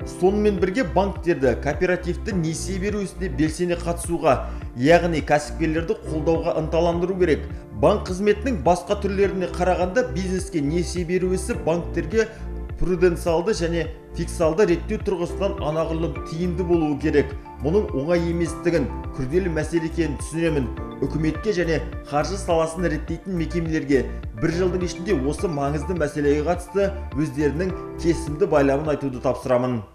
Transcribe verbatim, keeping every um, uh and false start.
Сонымен бірге банктерді кооперативті несие беру ісіне белсене қатысуға, яғни кәсіпкерлерді қолдауға ынталандыру керек. Банк қызметінің басқа түрлеріне қарағанда бизнеске несие беру ісі банктерге пруденциалды және фискалды реттеу тұрғысынан анағұрлым тиімді болуы керек. Мұның оңай еместігін, күрделі мәселе екенін түсінемін. Үкіметке және қаржы саласын реттейтін мекемелерге бір жылдың ішінде осы маңызды мәселеге қатысты өздерінің кесімді байламын айтуды тапсырамын.